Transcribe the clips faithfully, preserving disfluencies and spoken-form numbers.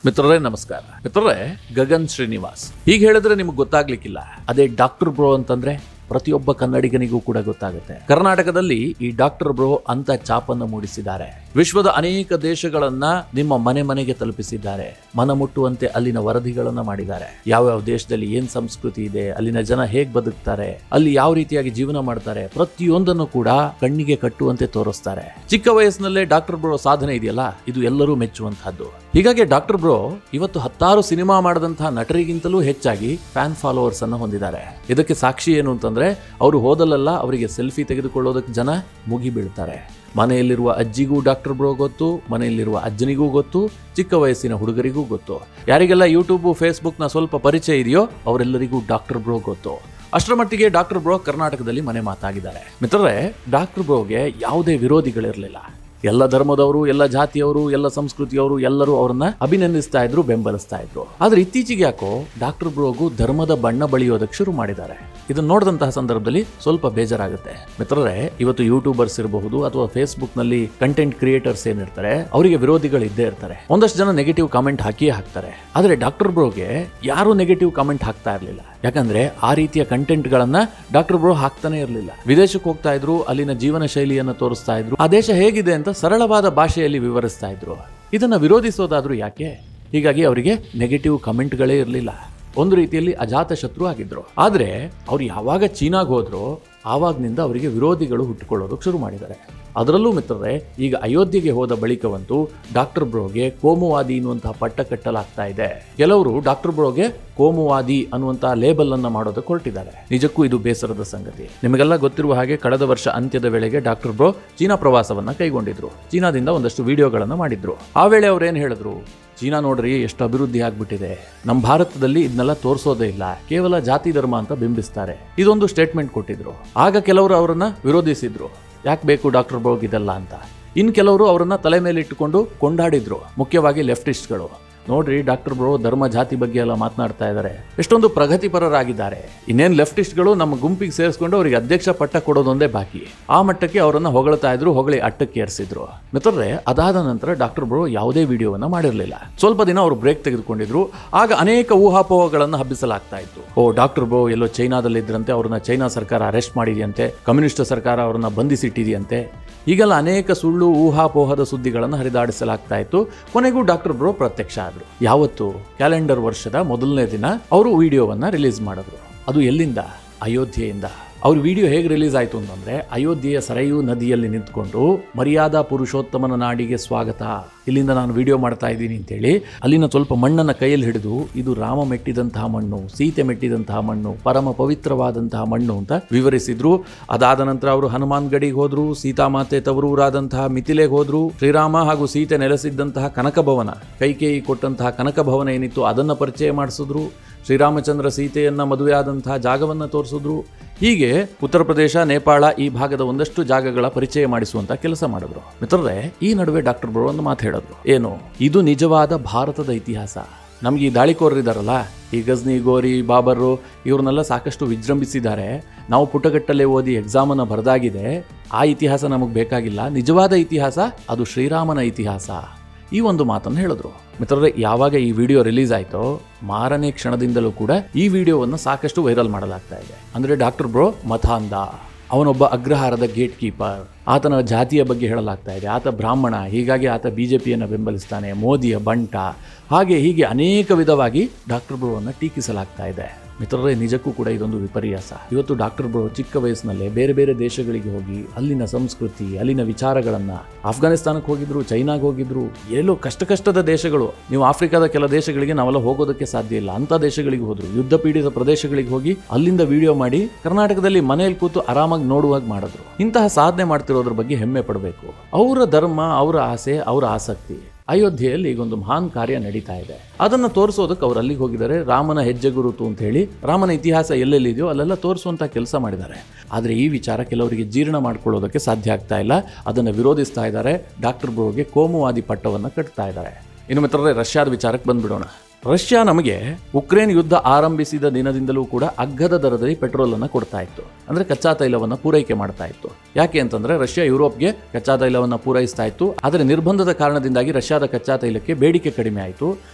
ಮಿತ್ರರೇ ನಮಸ್ಕಾರ. ಮಿತ್ರರೇ, ಗಗನ್ ಶ್ರೀನಿವಾಸ್ ಹೀಗೆ ಹೇಳಿದ್ರೆ ನಿಮಗೆ ಗೊತ್ತಾಗ್ಲಿಕ್ಕಿಲ್ಲ. ಅದೇ ಡಾಕ್ಟರ್ ಬ್ರೋ ಅಂತಂದ್ರೆ ಪ್ರತಿಯೊಬ್ಬ ಕನ್ನಡಿಗನಿಗೂ ಕೂಡ ಗೊತ್ತಾಗುತ್ತೆ. ಕರ್ನಾಟಕದಲ್ಲಿ ಈ ಡಾಕ್ಟರ್ ಬ್ರೋ ಅಂತ ಛಾಪನ್ನು ಮೂಡಿಸಿದ್ದಾರೆ. ವಿಶ್ವದ ಅನೇಕ ದೇಶಗಳನ್ನ ನಿಮ್ಮ ಮನೆ ಮನೆಗೆ ತಲುಪಿಸಿದ್ದಾರೆ. ಮನ ಮುಟ್ಟುವಂತೆ ಅಲ್ಲಿನ ವರದಿಗಳನ್ನ ಮಾಡಿದ್ದಾರೆ. ಯಾವ್ಯಾವ ದೇಶದಲ್ಲಿ ಏನ್ ಸಂಸ್ಕೃತಿ ಇದೆ, ಅಲ್ಲಿನ ಜನ ಹೇಗ್ ಬದುಕ್ತಾರೆ, ಅಲ್ಲಿ ಯಾವ ರೀತಿಯಾಗಿ ಜೀವನ ಮಾಡ್ತಾರೆ, ಪ್ರತಿಯೊಂದನ್ನು ಕೂಡ ಕಣ್ಣಿಗೆ ಕಟ್ಟುವಂತೆ ತೋರಿಸ್ತಾರೆ. ಚಿಕ್ಕ ವಯಸ್ಸಿನಲ್ಲೇ ಡಾಕ್ಟರ್ ಬ್ರೋ ಸಾಧನೆ ಇದೆಯಲ್ಲ, ಇದು ಎಲ್ಲರೂ ಮೆಚ್ಚುವಂತಹದ್ದು. ಹೀಗಾಗಿ ಡಾಕ್ಟರ್ ಬ್ರೋ ಇವತ್ತು ಹತ್ತಾರು ಸಿನಿಮಾ ಮಾಡಿದಂತಹ ನಟರಿಗಿಂತಲೂ ಹೆಚ್ಚಾಗಿ ಫ್ಯಾನ್ ಫಾಲೋವರ್ಸ್ ಅನ್ನು ಹೊಂದಿದ್ದಾರೆ. ಇದಕ್ಕೆ ಸಾಕ್ಷಿ ಏನು ಅಂತಂದ್ರೆ, ಅವರು ಹೋದಲ್ಲೆಲ್ಲ ಅವರಿಗೆ ಸೆಲ್ಫಿ ತೆಗೆದುಕೊಳ್ಳೋದಕ್ಕೆ ಜನ ಮುಗಿ ಬೀಳ್ತಾರೆ. ಮನೆಯಲ್ಲಿರುವ ಅಜ್ಜಿಗೂ ಡಾಕ್ಟರ್ ಬ್ರೋ ಗೊತ್ತು, ಮನೆಯಲ್ಲಿರುವ ಅಜ್ಜನಿಗೂ ಗೊತ್ತು, ಚಿಕ್ಕ ವಯಸ್ಸಿನ ಹುಡುಗರಿಗೂ ಗೊತ್ತು. ಯಾರಿಗೆಲ್ಲ ಯೂಟ್ಯೂಬ್ ಫೇಸ್ಬುಕ್ ನ ಸ್ವಲ್ಪ ಪರಿಚಯ ಇದೆಯೋ ಅವರೆಲ್ಲರಿಗೂ ಡಾಕ್ಟರ್ ಬ್ರೋ ಗೊತ್ತು. ಅಷ್ಟರ ಮಟ್ಟಿಗೆ ಡಾಕ್ಟರ್ ಬ್ರೋ ಕರ್ನಾಟಕದಲ್ಲಿ ಮನೆ ಮಾತಾಗಿದ್ದಾರೆ. ಮಿತ್ರರೇ, ಡಾಕ್ಟರ್ ಬ್ರೋಗೆ ಯಾವುದೇ ವಿರೋಧಿಗಳಿರಲಿಲ್ಲ. ಎಲ್ಲ ಧರ್ಮದವರು, ಎಲ್ಲ ಜಾತಿಯವರು, ಎಲ್ಲ ಸಂಸ್ಕೃತಿಯವರು ಎಲ್ಲರೂ ಅವರನ್ನ ಅಭಿನಂದಿಸ್ತಾ ಇದ್ರು, ಬೆಂಬಲಿಸ್ತಾ ಇದ್ರು. ಆದ್ರೆ ಇತ್ತೀಚೆಗೆ ಯಾಕೋ ಡಾಕ್ಟರ್ ಬ್ರೋಗೂ ಧರ್ಮದ ಬಣ್ಣ ಬಳಿಯೋದಕ್ಕೆ ಶುರು ಮಾಡಿದ್ದಾರೆ. ಇದನ್ನ ನೋಡಿದಂತಹ ಸಂದರ್ಭದಲ್ಲಿ ಸ್ವಲ್ಪ ಬೇಜಾರಾಗುತ್ತೆ. ಮಿತ್ರರೇ, ಇವತ್ತು ಯೂಟ್ಯೂಬರ್ಸ್ ಇರಬಹುದು ಅಥವಾ ಫೇಸ್ಬುಕ್ ನಲ್ಲಿ ಕಂಟೆಂಟ್ ಕ್ರಿಯೇಟರ್ಸ್ ಏನಿರ್ತಾರೆ, ಅವರಿಗೆ ವಿರೋಧಿಗಳು ಇದ್ದೇ ಇರ್ತಾರೆ. ಒಂದಷ್ಟು ಜನ ನೆಗೆಟಿವ್ ಕಾಮೆಂಟ್ ಹಾಕಿಯೇ ಹಾಕ್ತಾರೆ. ಆದ್ರೆ ಡಾಕ್ಟರ್ ಬ್ರೋಗೆ ಯಾರು ನೆಗೆಟಿವ್ ಕಾಮೆಂಟ್ ಹಾಕ್ತಾ ಇರಲಿಲ್ಲ. ಯಾಕಂದ್ರೆ ಆ ರೀತಿಯ ಕಂಟೆಂಟ್ ಗಳನ್ನ ಡಾಕ್ಟರ್ ಬ್ರೋ ಹಾಕ್ತಾನೆ ಇರಲಿಲ್ಲ. ವಿದೇಶಕ್ಕೆ ಹೋಗ್ತಾ ಇದ್ರು, ಅಲ್ಲಿನ ಜೀವನ ಶೈಲಿಯನ್ನು ತೋರಿಸ್ತಾ ಇದ್ರು, ಆ ದೇಶ ಹೇಗಿದೆ ಅಂತ ಸರಳವಾದ ಭಾಷೆಯಲ್ಲಿ ವಿವರಿಸ್ತಾ ಇದ್ರು. ಇದನ್ನ ವಿರೋಧಿಸೋದಾದ್ರೂ ಯಾಕೆ? ಹೀಗಾಗಿ ಅವರಿಗೆ ನೆಗೆಟಿವ್ ಕಮೆಂಟ್ಗಳೇ ಇರಲಿಲ್ಲ. ಒಂದು ರೀತಿಯಲ್ಲಿ ಅಜಾತ ಶತ್ರು ಆಗಿದ್ರು. ಆದ್ರೆ ಅವ್ರು ಯಾವಾಗ ಚೀನಾಗ್ ಹೋದ್ರು ಆವಾಗ್ನಿಂದ ಅವರಿಗೆ ವಿರೋಧಿಗಳು ಹುಟ್ಟಿಕೊಳ್ಳೋದಕ್ಕೆ ಶುರು ಮಾಡಿದ್ದಾರೆ. ಅದರಲ್ಲೂ ಮಿತ್ರರೇ, ಈಗ ಅಯೋಧ್ಯೆಗೆ ಹೋದ ಬಳಿಕವಂತೂ ಡಾಕ್ಟರ್ ಬ್ರೋಗೆ ಕೋಮುವಾದಿ ಅನ್ನುವಂತಹ ಪಟ್ಟ ಕಟ್ಟಲಾಗ್ತಾ ಇದೆ. ಕೆಲವರು ಡಾಕ್ಟರ್ ಬ್ರೋಗೆ ಕೋಮುವಾದಿ ಅನ್ನುವಂತಹ ಲೇಬಲ್ ಅನ್ನ ಮಾಡೋದಕ್ಕೆ ಹೊರಟಿದ್ದಾರೆ. ನಿಜಕ್ಕೂ ಇದು ಬೇಸರದ ಸಂಗತಿ. ನಿಮಗೆಲ್ಲ ಗೊತ್ತಿರುವ ಹಾಗೆ ಕಳೆದ ವರ್ಷ ಅಂತ್ಯದ ವೇಳೆಗೆ ಡಾಕ್ಟರ್ ಬ್ರೋ ಚೀನಾ ಪ್ರವಾಸವನ್ನ ಕೈಗೊಂಡಿದ್ರು. ಚೀನಾದಿಂದ ಒಂದಷ್ಟು ವಿಡಿಯೋಗಳನ್ನ ಮಾಡಿದ್ರು. ಆ ವೇಳೆ ಅವ್ರು ಏನ್ ಹೇಳಿದ್ರು, ಚೀನಾ ನೋಡ್ರಿ ಎಷ್ಟು ಅಭಿವೃದ್ಧಿ ಆಗ್ಬಿಟ್ಟಿದೆ, ನಮ್ಮ ಭಾರತದಲ್ಲಿ ಇದನ್ನೆಲ್ಲ ತೋರಿಸೋದೇ ಇಲ್ಲ, ಕೇವಲ ಜಾತಿ ಧರ್ಮ ಅಂತ ಬಿಂಬಿಸ್ತಾರೆ, ಇದೊಂದು ಸ್ಟೇಟ್ಮೆಂಟ್ ಕೊಟ್ಟಿದ್ರು. ಆಗ ಕೆಲವರು ಅವರನ್ನ ವಿರೋಧಿಸಿದ್ರು, ಯಾಕೆ ಬೇಕು ಡಾಕ್ಟರ್ ಬ್ರೋಗ್ ಇದೆಲ್ಲ ಅಂತ. ಇನ್ ಕೆಲವರು ಅವರನ್ನ ತಲೆ ಮೇಲೆ ಇಟ್ಟುಕೊಂಡು ಕೊಂಡಾಡಿದ್ರು, ಮುಖ್ಯವಾಗಿ ಲೆಫ್ಟಿಸ್ಟ್ಗಳು. ನೋಡ್ರಿ, ಡಾಕ್ಟರ್ ಬ್ರೋ ಧರ್ಮ ಜಾತಿ ಬಗ್ಗೆ ಎಲ್ಲ ಮಾತನಾಡ್ತಾ ಇದ್ದಾರೆ, ಎಷ್ಟೊಂದು ಪ್ರಗತಿಪರರಾಗಿದ್ದಾರೆ. ಇನ್ನೇನ್ ಲೆಫ್ಟಿಸ್ಟ್ಗಳು ನಮ್ಮ ಗುಂಪಿಗೆ ಸೇರಿಸ್ಕೊಂಡು ಅವರಿಗೆ ಅಧ್ಯಕ್ಷ ಪಟ್ಟ ಕೊಡೋದೊಂದೇ ಬಾಕಿ. ಆ ಮಟ್ಟಕ್ಕೆ ಅವರನ್ನ ಹೊಗಳ್ತಾ ಇದ್ರು, ಹೊಗಳಿ ಅಟ್ಟಕ್ಕೆ ಏರಿಸಿದ್ರು. ಮಿತ್ರರೇ, ಅದಾದ ನಂತರ ಡಾಕ್ಟರ್ ಬ್ರೋ ಯಾವುದೇ ವಿಡಿಯೋವನ್ನ ಮಾಡಿರಲಿಲ್ಲ. ಸ್ವಲ್ಪ ದಿನ ಅವರು ಬ್ರೇಕ್ ತೆಗೆದುಕೊಂಡಿದ್ರು. ಆಗ ಅನೇಕ ಊಹಾಪೋಹಗಳನ್ನು ಹಬ್ಬಿಸಲಾಗ್ತಾ ಇತ್ತು. ಓ, ಡಾಕ್ಟರ್ ಬ್ರೋ ಎಲ್ಲೋ ಚೈನಾದಲ್ಲಿ ಇದ್ರಂತೆ, ಅವ್ರನ್ನ ಚೈನಾ ಸರ್ಕಾರ ಅರೆಸ್ಟ್ ಮಾಡಿದೆಯಂತೆ, ಕಮ್ಯುನಿಸ್ಟ್ ಸರ್ಕಾರ ಅವರನ್ನ ಬಂಧಿಸಿಟ್ಟಿದೆಯಂತೆ. ಹೀಗೆಲ್ಲ ಅನೇಕ ಸುಳ್ಳು ಊಹಾಪೋಹದ ಸುದ್ದಿಗಳನ್ನು ಹರಿದಾಡಿಸಲಾಗ್ತಾ ಇತ್ತು. ಕೊನೆಗೂ ಡಾಕ್ಟರ್ ಬ್ರೋ ಪ್ರತ್ಯಕ್ಷ ಆದ್ರು. ಯಾವತ್ತು? ಕ್ಯಾಲೆಂಡರ್ ವರ್ಷದ ಮೊದಲನೇ ದಿನ ಅವರು ವಿಡಿಯೋವನ್ನ ರಿಲೀಸ್ ಮಾಡಿದ್ರು. ಅದು ಎಲ್ಲಿಂದ? ಅಯೋಧ್ಯೆಯಿಂದ. ಅವ್ರ ವಿಡಿಯೋ ಹೇಗೆ ರಿಲೀಸ್ ಆಯ್ತು ಅಂತಂದ್ರೆ, ಅಯೋಧ್ಯೆಯ ಸರಯೂ ನದಿಯಲ್ಲಿ ನಿಂತ್ಕೊಂಡು ಮರ್ಯಾದಾ ಪುರುಷೋತ್ತಮನ ನಾಡಿಗೆ ಸ್ವಾಗತ, ಇಲ್ಲಿಂದ ನಾನು ವಿಡಿಯೋ ಮಾಡ್ತಾ ಇದ್ದೀನಿ ಅಂತೇಳಿ ಅಲ್ಲಿನ ಸ್ವಲ್ಪ ಮಣ್ಣನ್ನ ಕೈಯಲ್ಲಿ ಹಿಡಿದು, ಇದು ರಾಮ ಮೆಟ್ಟಿದಂತಹ ಮಣ್ಣು, ಸೀತೆ ಮೆಟ್ಟಿದಂತಹ ಮಣ್ಣು, ಪರಮ ಪವಿತ್ರವಾದಂತಹ ಮಣ್ಣು ಅಂತ ವಿವರಿಸಿದ್ರು. ಅದಾದ ನಂತರ ಅವರು ಹನುಮಾನ್ ಗಡಿಗೆ ಹೋದ್ರು, ಸೀತಾಮಾತೆ ತವರೂರಾದಂತಹ ಮಿಥಿಲೆಗೆ ಹೋದ್ರು, ಶ್ರೀರಾಮ ಹಾಗೂ ಸೀತೆ ನೆಲೆಸಿದ್ದಂತಹ ಕನಕಭವನ, ಕೈಕೇಯಿ ಕೊಟ್ಟಂತಹ ಕನಕಭವನ ಏನಿತ್ತು ಅದನ್ನ ಪರಿಚಯ ಮಾಡಿಸಿದ್ರು. ಶ್ರೀರಾಮಚಂದ್ರ ಸೀತೆಯನ್ನ ಮದುವೆಯಾದಂತಹ ಜಾಗವನ್ನ ತೋರಿಸಿದ್ರು. ಹೀಗೆ ಉತ್ತರ ಪ್ರದೇಶ, ನೇಪಾಳ ಈ ಭಾಗದ ಒಂದಷ್ಟು ಜಾಗಗಳ ಪರಿಚಯ ಮಾಡಿಸುವಂತ ಕೆಲಸ ಮಾಡಿದ್ರು. ಮಿತ್ರರೇ, ಈ ನಡುವೆ ಡಾಕ್ಟರ್ ಬ್ರೋ ಒಂದು ಮಾತು ಹೇಳಿದ್ರು. ಏನು? ಇದು ನಿಜವಾದ ಭಾರತದ ಇತಿಹಾಸ. ನಮ್ಗೆ ಈ ದಾಳಿಕೋರರಿದಾರಲ್ಲ, ಈ ಗಜ್ನಿ, ಗೋರಿ, ಬಾಬರು, ಇವ್ರನ್ನೆಲ್ಲ ಸಾಕಷ್ಟು ವಿಜೃಂಭಿಸಿದ್ದಾರೆ. ನಾವು ಪುಟಗಟ್ಟಲೆ ಓದಿ ಎಕ್ಸಾಮನ್ನು ಬರೆದಾಗಿದೆ. ಆ ಇತಿಹಾಸ ನಮಗೆ ಬೇಕಾಗಿಲ್ಲ. ನಿಜವಾದ ಇತಿಹಾಸ ಅದು ಶ್ರೀರಾಮನ ಇತಿಹಾಸ. ಈ ಒಂದು ಮಾತನ್ನು ಹೇಳಿದ್ರು. ಮಿತ್ರರೇ, ಯಾವಾಗ ಈ ವಿಡಿಯೋ ರಿಲೀಸ್ ಆಯ್ತೋ ಮಾರನೇ ಕ್ಷಣದಿಂದಲೂ ಕೂಡ ಈ ವಿಡಿಯೋವನ್ನು ಸಾಕಷ್ಟು ವೈರಲ್ ಮಾಡಲಾಗ್ತಾ ಇದೆ. ಅಂದ್ರೆ ಡಾಕ್ಟರ್ ಬ್ರೋ ಮತಾಂಧ, ಅವನೊಬ್ಬ ಅಗ್ರಹಾರದ ಗೇಟ್ ಕೀಪರ್, ಆತನ ಜಾತಿಯ ಬಗ್ಗೆ ಹೇಳಲಾಗ್ತಾ ಇದೆ, ಆತ ಬ್ರಾಹ್ಮಣ, ಹೀಗಾಗಿ ಆತ ಬಿಜೆಪಿಯನ್ನು ಬೆಂಬಲಿಸ್ತಾನೆ, ಮೋದಿಯ ಬಂಟ, ಹಾಗೆ ಹೀಗೆ ಅನೇಕ ವಿಧವಾಗಿ ಡಾಕ್ಟರ್ ಬ್ರೋವನ್ನು ಟೀಕಿಸಲಾಗ್ತಾ ಇದೆ. ಮಿತ್ರರೇ, ನಿಜಕ್ಕೂ ಕೂಡ ಇದೊಂದು ವಿಪರ್ಯಾಸ. ಇವತ್ತು ಡಾಕ್ಟರ್ ಬ್ರೋ ಚಿಕ್ಕ ವಯಸ್ಸಿನಲ್ಲೇ ಬೇರೆ ಬೇರೆ ದೇಶಗಳಿಗೆ ಹೋಗಿ ಅಲ್ಲಿನ ಸಂಸ್ಕೃತಿ, ಅಲ್ಲಿನ ವಿಚಾರಗಳನ್ನ, ಅಫ್ಘಾನಿಸ್ತಾನಕ್ಕೆ ಹೋಗಿದ್ರು, ಚೈನಾಗೆ ಹೋಗಿದ್ರು, ಎಲ್ಲೋ ಕಷ್ಟ ಕಷ್ಟದ ದೇಶಗಳು. ನೀವು ಆಫ್ರಿಕಾದ ಕೆಲ ದೇಶಗಳಿಗೆ ನಾವೆಲ್ಲ ಹೋಗೋದಕ್ಕೆ ಸಾಧ್ಯ ಇಲ್ಲ, ಅಂತ ದೇಶಗಳಿಗೆ ಹೋದ್ರು, ಯುದ್ಧ ಪೀಡಿತ ಪ್ರದೇಶಗಳಿಗೆ ಹೋಗಿ ಅಲ್ಲಿಂದ ವಿಡಿಯೋ ಮಾಡಿ ಕರ್ನಾಟಕದಲ್ಲಿ ಮನೆಯಲ್ಲಿ ಕೂತು ಆರಾಮಾಗಿ ನೋಡುವಾಗ ಮಾಡಿದ್ರು. ಇಂತಹ ಸಾಧನೆ ಮಾಡ್ತಿರೋದ್ರ ಬಗ್ಗೆ ಹೆಮ್ಮೆ ಪಡಬೇಕು. ಅವರ ಧರ್ಮ, ಅವರ ಆಸೆ, ಅವರ ಆಸಕ್ತಿ. ಅಯೋಧ್ಯೆಯಲ್ಲಿ ಈಗೊಂದು ಮಹಾನ್ ಕಾರ್ಯ ನಡೀತಾ ಇದೆ. ಅದನ್ನು ತೋರಿಸೋದಕ್ಕೆ ಅವರು ಅಲ್ಲಿಗೆ ಹೋಗಿದ್ದಾರೆ. ರಾಮನ ಹೆಜ್ಜೆ ಗುರುತು ಅಂತ ಹೇಳಿ ರಾಮನ ಇತಿಹಾಸ ಎಲ್ಲೆಲ್ಲಿದೆಯೋ ಅಲ್ಲೆಲ್ಲ ತೋರಿಸುವಂತ ಕೆಲಸ ಮಾಡಿದ್ದಾರೆ. ಆದರೆ ಈ ವಿಚಾರ ಕೆಲವರಿಗೆ ಜೀರ್ಣ ಮಾಡ್ಕೊಳ್ಳೋದಕ್ಕೆ ಸಾಧ್ಯ ಆಗ್ತಾ ಇಲ್ಲ. ಅದನ್ನು ವಿರೋಧಿಸ್ತಾ ಇದ್ದಾರೆ. ಡಾಕ್ಟರ್ ಬ್ರೋಗೆ ಕೋಮುವಾದಿ ಪಟ್ಟವನ್ನು ಕಟ್ತಾ ಇದ್ದಾರೆ. ಇನ್ನು ಮಿತ್ರರೇ, ರಷ್ಯಾದ ವಿಚಾರಕ್ಕೆ ಬಂದ್ಬಿಡೋಣ. ರಷ್ಯಾ ನಮಗೆ ಉಕ್ರೇನ್ ಯುದ್ಧ ಆರಂಭಿಸಿದ ದಿನದಿಂದಲೂ ಕೂಡ ಅಗ್ಗದ ದರದಲ್ಲಿ ಪೆಟ್ರೋಲ್ ಅನ್ನು ಕೊಡ್ತಾ ಇತ್ತು. ಅಂದ್ರೆ ಕಚ್ಚಾ ತೈಲವನ್ನು ಪೂರೈಕೆ ಮಾಡ್ತಾ ಇತ್ತು. ಯಾಕೆ ಅಂತಂದ್ರೆ ರಷ್ಯಾ ಯುರೋಪ್ಗೆ ಕಚ್ಚಾ ತೈಲವನ್ನು ಪೂರೈಸ್ತಾ ಇತ್ತು. ಆದರೆ ನಿರ್ಬಂಧದ ಕಾರಣದಿಂದಾಗಿ ರಷ್ಯಾದ ಕಚ್ಚಾ ತೈಲಕ್ಕೆ ಬೇಡಿಕೆ ಕಡಿಮೆ ಆಯಿತು.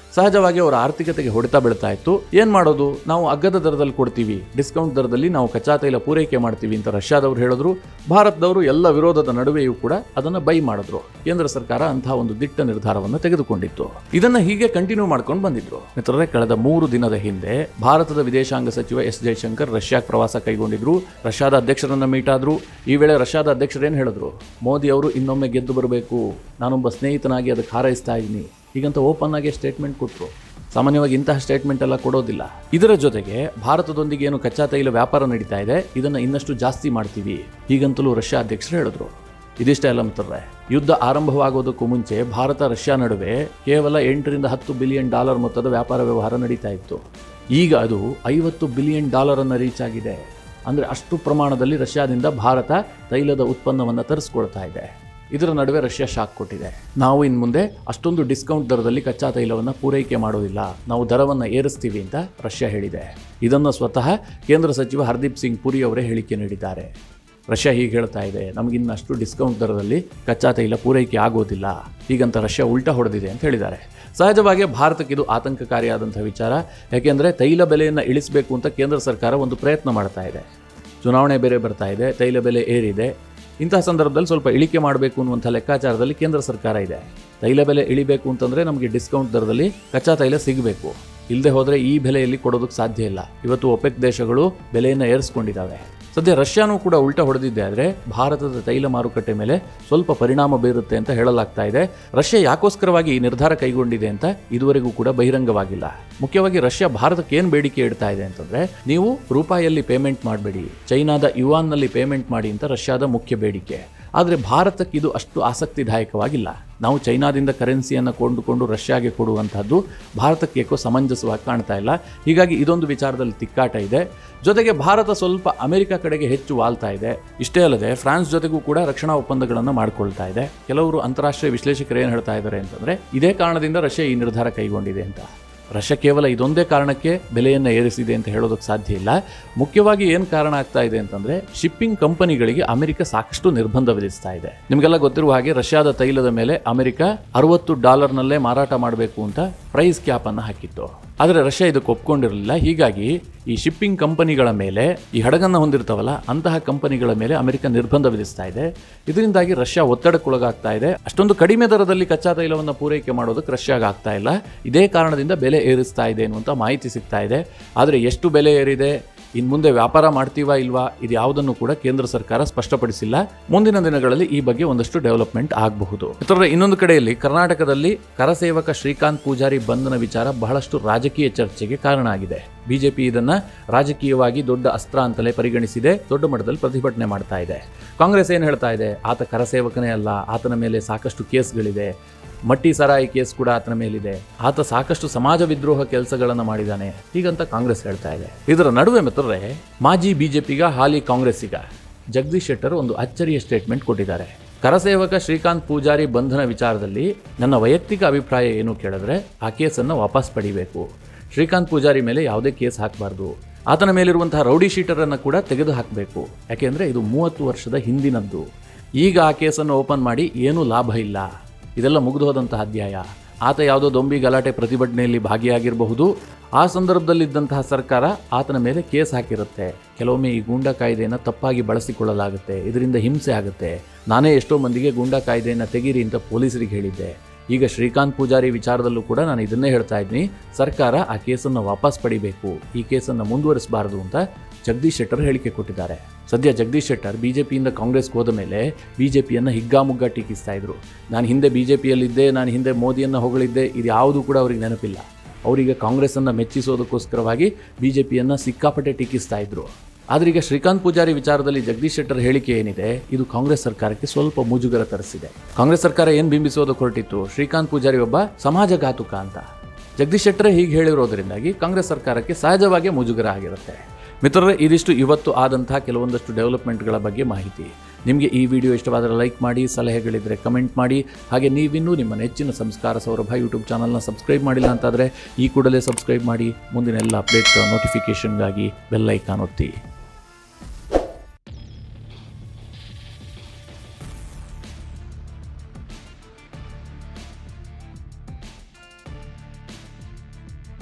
ಸಹಜವಾಗಿ ಅವರ ಆರ್ಥಿಕತೆಗೆ ಹೊಡೆತ ಬೀಳ್ತಾ ಇತ್ತು. ಏನ್ ಮಾಡೋದು, ನಾವು ಅಗ್ಗದ ದರದಲ್ಲಿ ಕೊಡ್ತೀವಿ, ಡಿಸ್ಕೌಂಟ್ ದರದಲ್ಲಿ ನಾವು ಕಚ್ಚಾ ತೈಲ ಪೂರೈಕೆ ಮಾಡ್ತೀವಿ ಅಂತ ರಷ್ಯಾದವರು ಹೇಳಿದ್ರು. ಭಾರತದವರು ಎಲ್ಲ ವಿರೋಧದ ನಡುವೆಯೂ ಕೂಡ ಅದನ್ನ ಬೈ ಮಾಡಿದ್ರು. ಕೇಂದ್ರ ಸರ್ಕಾರ ಅಂತಹ ಒಂದು ದಿಟ್ಟ ನಿರ್ಧಾರವನ್ನು ತೆಗೆದುಕೊಂಡಿತ್ತು. ಇದನ್ನ ಹೀಗೆ ಕಂಟಿನ್ಯೂ ಮಾಡ್ಕೊಂಡು ಬಂದಿದ್ರು. ಮಿತ್ರರೇ, ಕಳೆದ ಮೂರು ದಿನದ ಹಿಂದೆ ಭಾರತದ ವಿದೇಶಾಂಗ ಸಚಿವ ಎಸ್ ಜಯಶಂಕರ್ ರಷ್ಯಾಕ್ಕೆ ಪ್ರವಾಸ ಕೈಗೊಂಡಿದ್ರು. ರಷ್ಯಾದ ಅಧ್ಯಕ್ಷರನ್ನ ಮೀಟ್ ಆದ್ರು. ಈ ವೇಳೆ ರಷ್ಯಾದ ಅಧ್ಯಕ್ಷರು ಏನ್ ಹೇಳಿದ್ರು, ಮೋದಿ ಅವರು ಇನ್ನೊಮ್ಮೆ ಗೆದ್ದು ಬರಬೇಕು, ನಾನೊಬ್ಬ ಸ್ನೇಹಿತನಾಗಿ ಅದಕ್ಕೆ ಹಾರೈಸ್ತಾ ಇದ್ದೀನಿ ಹೀಗಂತ ಓಪನ್ ಆಗಿ ಸ್ಟೇಟ್ಮೆಂಟ್ ಕೊಟ್ಟರು. ಸಾಮಾನ್ಯವಾಗಿ ಇಂತಹ ಸ್ಟೇಟ್ಮೆಂಟ್ ಎಲ್ಲ ಕೊಡೋದಿಲ್ಲ. ಇದರ ಜೊತೆಗೆ ಭಾರತದೊಂದಿಗೆ ಏನು ಕಚ್ಚಾ ತೈಲ ವ್ಯಾಪಾರ ನಡೀತಾ ಇದೆ ಇದನ್ನ ಇನ್ನಷ್ಟು ಜಾಸ್ತಿ ಮಾಡ್ತೀವಿ ಹೀಗಂತಲೂ ರಷ್ಯಾ ಅಧ್ಯಕ್ಷರು ಹೇಳಿದ್ರು. ಇದಿಷ್ಟೇ ಅಲ್ಲ ಮಿತ್ರರೇ, ಯುದ್ಧ ಆರಂಭವಾಗೋದಕ್ಕೂ ಮುಂಚೆ ಭಾರತ ರಷ್ಯಾ ನಡುವೆ ಕೇವಲ ಎಂಟರಿಂದ ಹತ್ತು ಬಿಲಿಯನ್ ಡಾಲರ್ ಮೊತ್ತದ ವ್ಯಾಪಾರ ವ್ಯವಹಾರ ನಡೀತಾ ಇತ್ತು. ಈಗ ಅದು ಐವತ್ತು ಬಿಲಿಯನ್ ಡಾಲರ್ ಅನ್ನು ರೀಚ್ ಆಗಿದೆ. ಅಂದ್ರೆ ಅಷ್ಟು ಪ್ರಮಾಣದಲ್ಲಿ ರಷ್ಯಾದಿಂದ ಭಾರತ ತೈಲದ ಉತ್ಪನ್ನವನ್ನು ತರಿಸ್ಕೊಳ್ತಾ ಇದೆ. ಇದರ ನಡುವೆ ರಷ್ಯಾ ಶಾಕ್ ಕೊಟ್ಟಿದೆ. ನಾವು ಇನ್ನು ಮುಂದೆ ಅಷ್ಟೊಂದು ಡಿಸ್ಕೌಂಟ್ ದರದಲ್ಲಿ ಕಚ್ಚಾ ತೈಲವನ್ನು ಪೂರೈಕೆ ಮಾಡೋದಿಲ್ಲ, ನಾವು ದರವನ್ನು ಏರಿಸ್ತೀವಿ ಅಂತ ರಷ್ಯಾ ಹೇಳಿದೆ. ಇದನ್ನು ಸ್ವತಃ ಕೇಂದ್ರ ಸಚಿವ ಹರ್ದೀಪ್ ಸಿಂಗ್ ಪುರಿ ಅವರೇ ಹೇಳಿಕೆ ನೀಡಿದ್ದಾರೆ. ರಷ್ಯಾ ಹೀಗೆ ಹೇಳ್ತಾ ಇದೆ, ನಮಗಿನ್ನಷ್ಟು ಡಿಸ್ಕೌಂಟ್ ದರದಲ್ಲಿ ಕಚ್ಚಾ ತೈಲ ಪೂರೈಕೆ ಆಗೋದಿಲ್ಲ ಹೀಗಂತ ರಷ್ಯಾ ಉಲ್ಟಾ ಹೊಡೆದಿದೆ ಅಂತ ಹೇಳಿದ್ದಾರೆ. ಸಹಜವಾಗಿ ಭಾರತಕ್ಕೆ ಇದು ಆತಂಕಕಾರಿಯಾದಂಥ ವಿಚಾರ. ಯಾಕೆಂದರೆ ತೈಲ ಬೆಲೆಯನ್ನು ಇಳಿಸಬೇಕು ಅಂತ ಕೇಂದ್ರ ಸರ್ಕಾರ ಒಂದು ಪ್ರಯತ್ನ ಮಾಡ್ತಾ ಇದೆ. ಚುನಾವಣೆ ಬೇರೆ ಬರ್ತಾ ಇದೆ, ತೈಲ ಬೆಲೆ ಏರಿದೆ. ಇಂತಹ ಸಂದರ್ಭದಲ್ಲಿ ಸ್ವಲ್ಪ ಇಳಿಕೆ ಮಾಡಬೇಕು ಅನ್ನುವಂಥ ಲೆಕ್ಕಾಚಾರದಲ್ಲಿ ಕೇಂದ್ರ ಸರ್ಕಾರ ಇದೆ. ತೈಲ ಬೆಲೆ ಇಳಿಬೇಕು ಅಂತಂದರೆ ನಮಗೆ ಡಿಸ್ಕೌಂಟ್ ದರದಲ್ಲಿ ಕಚ್ಚಾ ತೈಲ ಸಿಗಬೇಕು. ಇಲ್ಲದೆ ಹೋದರೆ ಈ ಬೆಲೆಯಲ್ಲಿ ಕೊಡೋದಕ್ಕೆ ಸಾಧ್ಯ ಇಲ್ಲ. ಇವತ್ತು ಒಪೆಕ್ ದೇಶಗಳು ಬೆಲೆಯನ್ನು ಏರಿಸ್ಕೊಂಡಿದ್ದಾವೆ. ಸದ್ಯ ರಷ್ಯಾನೂ ಕೂಡ ಉಲ್ಟಾ ಹೊಡೆದಿದ್ದೆ ಆದರೆ ಭಾರತದ ತೈಲ ಮಾರುಕಟ್ಟೆ ಮೇಲೆ ಸ್ವಲ್ಪ ಪರಿಣಾಮ ಬೀರುತ್ತೆ ಅಂತ ಹೇಳಲಾಗ್ತಾ ಇದೆ. ರಷ್ಯಾ ಯಾಕೋಸ್ಕರವಾಗಿ ಈ ನಿರ್ಧಾರ ಕೈಗೊಂಡಿದೆ ಅಂತ ಇದುವರೆಗೂ ಕೂಡ ಬಹಿರಂಗವಾಗಿಲ್ಲ. ಮುಖ್ಯವಾಗಿ ರಷ್ಯಾ ಭಾರತಕ್ಕೆ ಏನು ಬೇಡಿಕೆ ಇಡ್ತಾ ಇದೆ ಅಂತಂದ್ರೆ, ನೀವು ರೂಪಾಯಿಯಲ್ಲಿ ಪೇಮೆಂಟ್ ಮಾಡಬೇಡಿ, ಚೈನಾದ ಯುವಾನ್ನಲ್ಲಿ ಪೇಮೆಂಟ್ ಮಾಡಿ ಅಂತ ರಷ್ಯಾದ ಮುಖ್ಯ ಬೇಡಿಕೆ. ಆದರೆ ಭಾರತಕ್ಕೆ ಇದು ಅಷ್ಟು ಆಸಕ್ತಿದಾಯಕವಾಗಿಲ್ಲ. ನಾವು ಚೈನಾದಿಂದ ಕರೆನ್ಸಿಯನ್ನು ಕೊಂಡುಕೊಂಡು ರಷ್ಯಾಗೆ ಕೊಡುವಂತಹದ್ದು ಭಾರತಕ್ಕೆ ಏಕೋ ಸಮಂಜಸವಾಗಿ ಕಾಣ್ತಾ ಇಲ್ಲ. ಹೀಗಾಗಿ ಇದೊಂದು ವಿಚಾರದಲ್ಲಿ ತಿಕ್ಕಾಟ ಇದೆ. ಜೊತೆಗೆ ಭಾರತ ಸ್ವಲ್ಪ ಅಮೆರಿಕ ಕಡೆಗೆ ಹೆಚ್ಚು ವಾಲ್ತಾ ಇದೆ. ಇಷ್ಟೇ ಅಲ್ಲದೆ ಫ್ರಾನ್ಸ್ ಜೊತೆಗೂ ಕೂಡ ರಕ್ಷಣಾ ಒಪ್ಪಂದಗಳನ್ನು ಮಾಡಿಕೊಳ್ತಾ ಇದೆ. ಕೆಲವರು ಅಂತಾರಾಷ್ಟ್ರೀಯ ವಿಶ್ಲೇಷಕರು ಏನು ಹೇಳ್ತಾ ಇದ್ದಾರೆ ಅಂತಂದ್ರೆ, ಇದೇ ಕಾರಣದಿಂದ ರಷ್ಯಾ ಈ ನಿರ್ಧಾರ ಕೈಗೊಂಡಿದೆ ಅಂತ. ರಷ್ಯಾ ಕೇವಲ ಇದೊಂದೇ ಕಾರಣಕ್ಕೆ ಬೆಲೆಯನ್ನು ಏರಿಸಿದೆ ಅಂತ ಹೇಳೋದಕ್ಕೆ ಸಾಧ್ಯ ಇಲ್ಲ. ಮುಖ್ಯವಾಗಿ ಏನು ಕಾರಣ ಆಗ್ತಾ ಇದೆ ಅಂತಂದ್ರೆ, ಶಿಪ್ಪಿಂಗ್ ಕಂಪನಿಗಳಿಗೆ ಅಮೆರಿಕ ಸಾಕಷ್ಟು ನಿರ್ಬಂಧ ವಿಧಿಸ್ತಾ ಇದೆ. ನಿಮಗೆಲ್ಲ ಗೊತ್ತಿರುವ ಹಾಗೆ ರಷ್ಯಾದ ತೈಲದ ಮೇಲೆ ಅಮೆರಿಕ ಅರವತ್ತು ಡಾಲರ್ನಲ್ಲೇ ಮಾರಾಟ ಮಾಡಬೇಕು ಅಂತ ಪ್ರೈಸ್ ಕ್ಯಾಪ್ ಅನ್ನು ಹಾಕಿತ್ತು. ಆದರೆ ರಷ್ಯಾ ಇದಕ್ಕೆ ಒಪ್ಕೊಂಡಿರಲಿಲ್ಲ. ಹೀಗಾಗಿ ಈ ಶಿಪ್ಪಿಂಗ್ ಕಂಪನಿಗಳ ಮೇಲೆ, ಈ ಹಡಗನ್ನು ಹೊಂದಿರ್ತಾವಲ್ಲ ಅಂತಹ ಕಂಪನಿಗಳ ಮೇಲೆ ಅಮೆರಿಕ ನಿರ್ಬಂಧ ವಿಧಿಸ್ತಾ ಇದೆ. ಇದರಿಂದಾಗಿ ರಷ್ಯಾ ಒತ್ತಡಕ್ಕೊಳಗಾಗ್ತಾ ಇದೆ. ಅಷ್ಟೊಂದು ಕಡಿಮೆ ದರದಲ್ಲಿ ಕಚ್ಚಾ ತೈಲವನ್ನು ಪೂರೈಕೆ ಮಾಡೋದಕ್ಕೆ ರಷ್ಯಾಗೆ ಆಗ್ತಾ ಇಲ್ಲ. ಇದೇ ಕಾರಣದಿಂದ ಬೆಲೆ ಏರಿಸ್ತಾ ಇದೆ ಎನ್ನುವಂಥ ಮಾಹಿತಿ ಸಿಗ್ತಾ ಇದೆ. ಆದರೆ ಎಷ್ಟು ಬೆಲೆ ಏರಿದೆ, ಇನ್ನು ಮುಂದೆ ವ್ಯಾಪಾರ ಮಾಡ್ತೀವಾ ಇಲ್ವಾ, ಇದು ಯಾವುದನ್ನು ಕೂಡ ಕೇಂದ್ರ ಸರ್ಕಾರ ಸ್ಪಷ್ಟಪಡಿಸಿಲ್ಲ. ಮುಂದಿನ ದಿನಗಳಲ್ಲಿ ಈ ಬಗ್ಗೆ ಒಂದಷ್ಟು ಡೆವಲಪ್ಮೆಂಟ್ ಆಗಬಹುದು. ಮಿತ್ರರೇ, ಇನ್ನೊಂದು ಕಡೆಯಲ್ಲಿ ಕರ್ನಾಟಕದಲ್ಲಿ ಕರಸೇವಕ ಶ್ರೀಕಾಂತ್ ಪೂಜಾರಿ ಬಂಧನ ವಿಚಾರ ಬಹಳಷ್ಟು ರಾಜಕೀಯ ಚರ್ಚೆಗೆ ಕಾರಣ ಆಗಿದೆ. ಬಿಜೆಪಿ ಇದನ್ನ ರಾಜಕೀಯವಾಗಿ ದೊಡ್ಡ ಅಸ್ತ್ರ ಅಂತಲೇ ಪರಿಗಣಿಸಿದೆ. ದೊಡ್ಡ ಮಟ್ಟದಲ್ಲಿ ಪ್ರತಿಭಟನೆ ಮಾಡ್ತಾ ಇದೆ. ಕಾಂಗ್ರೆಸ್ ಏನು ಹೇಳ್ತಾ ಇದೆ, ಆತ ಕರಸೇವಕನೇ ಅಲ್ಲ, ಆತನ ಮೇಲೆ ಸಾಕಷ್ಟು ಕೇಸ್ಗಳಿದೆ, ಮಟ್ಟಿ ಸರಾಯಿ ಕೇಸ್ ಕೂಡ ಆತನ ಮೇಲಿದೆ, ಆತ ಸಾಕಷ್ಟು ಸಮಾಜ ವಿದ್ರೋಹ ಕೆಲಸಗಳನ್ನು ಮಾಡಿದ್ದಾನೆ ಹೀಗಂತ ಕಾಂಗ್ರೆಸ್ ಹೇಳ್ತಾ ಇದೆ. ಇದರ ನಡುವೆ ಮಿತ್ರರೇ, ಮಾಜಿ ಬಿಜೆಪಿಗ ಹಾಲಿ ಕಾಂಗ್ರೆಸ್ಸಿಗ ಜಗದೀಶ್ ಶೆಟ್ಟರ್ ಒಂದು ಅಚ್ಚರಿಯ ಸ್ಟೇಟ್ಮೆಂಟ್ ಕೊಟ್ಟಿದ್ದಾರೆ. ಕರಸೇವಕ ಶ್ರೀಕಾಂತ್ ಪೂಜಾರಿ ಬಂಧನ ವಿಚಾರದಲ್ಲಿ ನನ್ನ ವೈಯಕ್ತಿಕ ಅಭಿಪ್ರಾಯ ಏನು ಕೇಳಿದ್ರೆ, ಆ ಕೇಸನ್ನು ವಾಪಸ್ ಪಡಿಬೇಕು. ಶ್ರೀಕಾಂತ್ ಪೂಜಾರಿ ಮೇಲೆ ಯಾವುದೇ ಕೇಸ್ ಹಾಕಬಾರ್ದು. ಆತನ ಮೇಲಿರುವಂತಹ ರೌಡಿ ಶೀಟರನ್ನು ಕೂಡ ತೆಗೆದು ಹಾಕಬೇಕು. ಯಾಕೆಂದರೆ ಇದು ಮೂವತ್ತು ವರ್ಷದ ಹಿಂದಿನದ್ದು. ಈಗ ಆ ಕೇಸನ್ನು ಓಪನ್ ಮಾಡಿ ಏನೂ ಲಾಭ ಇಲ್ಲ. ಇದೆಲ್ಲ ಮುಗಿದು ಹೋದಂತಹ ಅಧ್ಯಾಯ. ಆತ ಯಾವುದೋ ದೊಂಬಿ ಗಲಾಟೆ ಪ್ರತಿಭಟನೆಯಲ್ಲಿ ಭಾಗಿಯಾಗಿರಬಹುದು. ಆ ಸಂದರ್ಭದಲ್ಲಿದ್ದಂತಹ ಸರ್ಕಾರ ಆತನ ಮೇಲೆ ಕೇಸ್ ಹಾಕಿರುತ್ತೆ. ಕೆಲವೊಮ್ಮೆ ಈ ಗೂಂಡಾ ಕಾಯ್ದೆಯನ್ನು ತಪ್ಪಾಗಿ ಬಳಸಿಕೊಳ್ಳಲಾಗುತ್ತೆ. ಇದರಿಂದ ಹಿಂಸೆ ಆಗುತ್ತೆ. ನಾನೇ ಎಷ್ಟೋ ಮಂದಿಗೆ ಗೂಂಡಾ ಕಾಯ್ದೆಯನ್ನು ತೆಗೀರಿ ಅಂತ ಪೊಲೀಸರಿಗೆ ಹೇಳಿದ್ದೆ. ಈಗ ಶ್ರೀಕಾಂತ್ ಪೂಜಾರಿ ವಿಚಾರದಲ್ಲೂ ಕೂಡ ನಾನು ಇದನ್ನೇ ಹೇಳ್ತಾ ಇದ್ದೀನಿ, ಸರ್ಕಾರ ಆ ಕೇಸನ್ನು ವಾಪಸ್ ಪಡಿಬೇಕು, ಈ ಕೇಸನ್ನು ಮುಂದುವರಿಸಬಾರದು ಅಂತ ಜಗದೀಶ್ ಶೆಟ್ಟರ್ ಹೇಳಿಕೆ ಕೊಟ್ಟಿದ್ದಾರೆ. ಸದ್ಯ ಜಗದೀಶ್ ಶೆಟ್ಟರ್ ಬಿಜೆಪಿಯಿಂದ ಕಾಂಗ್ರೆಸ್ಗೆ ಹೋದ ಮೇಲೆ ಬಿಜೆಪಿಯನ್ನು ಹಿಗ್ಗಾಮುಗ್ಗಾ ಟೀಕಿಸ್ತಾ ಇದ್ರು. ನಾನು ಹಿಂದೆ ಬಿಜೆಪಿಯಲ್ಲಿದ್ದೆ, ನಾನು ಹಿಂದೆ ಮೋದಿಯನ್ನು ಹೊಗಳಿದ್ದೆ, ಇದು ಯಾವುದೂ ಕೂಡ ಅವ್ರಿಗೆ ನೆನಪಿಲ್ಲ. ಅವರೀಗ ಕಾಂಗ್ರೆಸ್ಸನ್ನು ಮೆಚ್ಚಿಸೋದಕ್ಕೋಸ್ಕರವಾಗಿ ಬಿಜೆಪಿಯನ್ನು ಸಿಕ್ಕಾಪಟ್ಟೆ ಟೀಕಿಸ್ತಾ ಇದ್ರು. ಆದರೆ ಈಗ ಶ್ರೀಕಾಂತ್ ಪೂಜಾರಿ ವಿಚಾರದಲ್ಲಿ ಜಗದೀಶ್ ಶೆಟ್ಟರ್ ಹೇಳಿಕೆ ಏನಿದೆ, ಇದು ಕಾಂಗ್ರೆಸ್ ಸರ್ಕಾರಕ್ಕೆ ಸ್ವಲ್ಪ ಮುಜುಗರ ತರಿಸಿದೆ. ಕಾಂಗ್ರೆಸ್ ಸರ್ಕಾರ ಏನು ಬಿಂಬಿಸೋದಕ್ಕೆ ಹೊರಟಿತ್ತು, ಶ್ರೀಕಾಂತ್ ಪೂಜಾರಿ ಒಬ್ಬ ಸಮಾಜಘಾತುಕ ಅಂತ. ಜಗದೀಶ್ ಶೆಟ್ಟರ್ ಹೀಗೆ ಹೇಳಿರೋದ್ರಿಂದಾಗಿ ಕಾಂಗ್ರೆಸ್ ಸರ್ಕಾರಕ್ಕೆ ಸಹಜವಾಗಿ ಮುಜುಗರ ಆಗಿರುತ್ತೆ. ಮಿತ್ರರೇ, ಇದಿಷ್ಟು ಇವತ್ತು ಆದಂತಹ ಕೆಲವೊಂದಷ್ಟು ಡೆವಲಪ್ಮೆಂಟ್ಗಳ ಬಗ್ಗೆ ಮಾಹಿತಿ. ನಿಮಗೆ ಈ ವಿಡಿಯೋ ಇಷ್ಟವಾದರೆ ಲೈಕ್ ಮಾಡಿ, ಸಲಹೆಗಳಿದ್ದರೆ ಕಮೆಂಟ್ ಮಾಡಿ. ಹಾಗೆ ನೀವಿನ್ನೂ ನಿಮ್ಮ ನೆಚ್ಚಿನ ಸಂಸ್ಕಾರ ಸೌರಭ ಯೂಟ್ಯೂಬ್ ಚಾನಲ್ನ ಸಬ್ಸ್ಕ್ರೈಬ್ ಮಾಡಿಲ್ಲ ಅಂತಾದರೆ ಈ ಕೂಡಲೇ ಸಬ್ಸ್ಕ್ರೈಬ್ ಮಾಡಿ. ಮುಂದಿನ ಎಲ್ಲ ಅಪ್ಡೇಟ್ಗಳ ನೋಟಿಫಿಕೇಷನ್ಗಾಗಿ ಬೆಲ್ ಐಕಾನ್ ಒತ್ತಿ.